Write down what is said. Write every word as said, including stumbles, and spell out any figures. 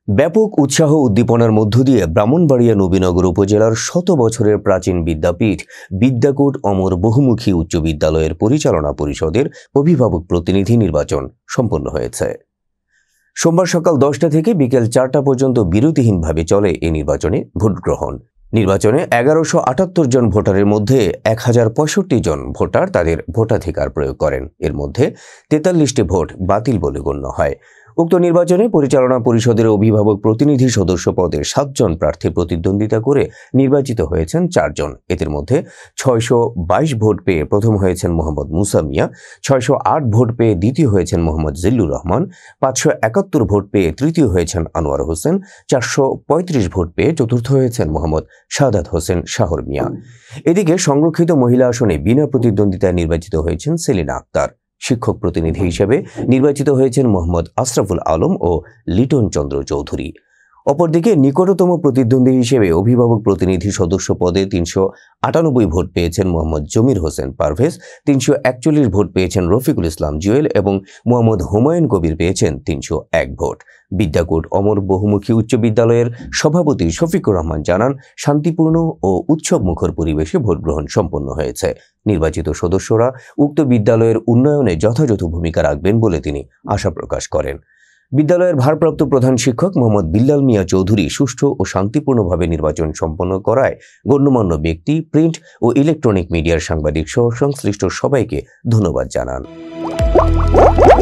ব্যাপক উৎসাহ উদ্দীপনার মধ্য দিয়ে ব্রাহ্মণবাড়িয়া নবীনগর উপজেলার শত বছরের প্রাচীন বিদ্যাপীঠ বিদ্যাকূট অমর বহুমুখী উচ্চ বিদ্যালয়ের পরিচালনা পরিষদের অভিভাবক প্রতিনিধি নির্বাচন সম্পন্ন হয়েছে। সোমবার সকাল দশটা থেকে বিকেল চারটা পর্যন্ত বিরতিহীনভাবে চলে এই নির্বাচনে ভোট গ্রহণ। নির্বাচনে এগারোশো আটাত্তর জন ভোটারের মধ্যে এক হাজার পঁয়ষট্টি জন ভোটার তাদের ভোটাধিকার প্রয়োগ করেন। এর মধ্যে তেতাল্লিশটি ভোট বাতিল বলে গণ্য হয়। উক্ত নির্বাচনে পরিচালনা পরিষদের অভিভাবক প্রতিনিধি সদস্য পদে সাতজন প্রার্থী প্রতিদ্বন্দ্বিতা করে নির্বাচিত হয়েছেন চারজন। এদের মধ্যে ছয়শো বাইশ ভোট পেয়ে প্রথম হয়েছেন মোহাম্মদ মুসা মিয়া, ছয়শো আট ভোট পেয়ে দ্বিতীয় হয়েছেন মোহাম্মদ জিল্লুর রহমান, পাঁচশো একাত্তর ভোট পেয়ে তৃতীয় হয়েছেন আনোয়ার হোসেন, চারশো পঁয়ত্রিশ ভোট পেয়ে চতুর্থ হয়েছেন মোহাম্মদ শাহাদাত হোসেন শাহর মিয়া। এদিকে সংরক্ষিত মহিলা আসনে বিনা প্রতিদ্বন্দ্বিতায় নির্বাচিত হয়েছেন সেলিনা আক্তার। শিক্ষক প্রতিনিধি হিসেবে নির্বাচিত হয়েছেন মোহাম্মদ আশরাফুল আলম ও লিটন চন্দ্র চৌধুরী। অপরদিকে নিকটতম প্রতিদ্বন্দ্বী হিসেবে অভিভাবক প্রতিনিধি সদস্য পদে তিনশো আটানব্বই ভোট পেয়েছেন মোহাম্মদ জমির হোসেন পারভেজ, তিনশো একচল্লিশ ভোট পেয়েছেন রফিকুল ইসলাম জুয়েল এবং মোহাম্মদ হুমায়ুন কবির পেয়েছেন তিনশো এক ভোট। বিদ্যাকূট অমর বহুমুখী উচ্চ বিদ্যালয়ের সভাপতি শফিকুর রহমান জানান, শান্তিপূর্ণ ও উৎসব মুখর পরিবেশে ভোট গ্রহণ সম্পন্ন হয়েছে। নির্বাচিত সদস্যরা উক্ত বিদ্যালয়ের উন্নয়নে যথাযথ ভূমিকা রাখবেন বলে তিনি আশা প্রকাশ করেন। বিদ্যালয়ের ভারপ্রাপ্ত প্রধান শিক্ষক মোহাম্মদ বিল্লাল মিয়া চৌধুরী সুষ্ঠু ও শান্তিপূর্ণভাবে নির্বাচন সম্পন্ন করায় গণ্যমান্য ব্যক্তি, প্রিন্ট ও ইলেকট্রনিক মিডিয়ার সাংবাদিক সহ সংশ্লিষ্ট সবাইকে ধন্যবাদ জানান।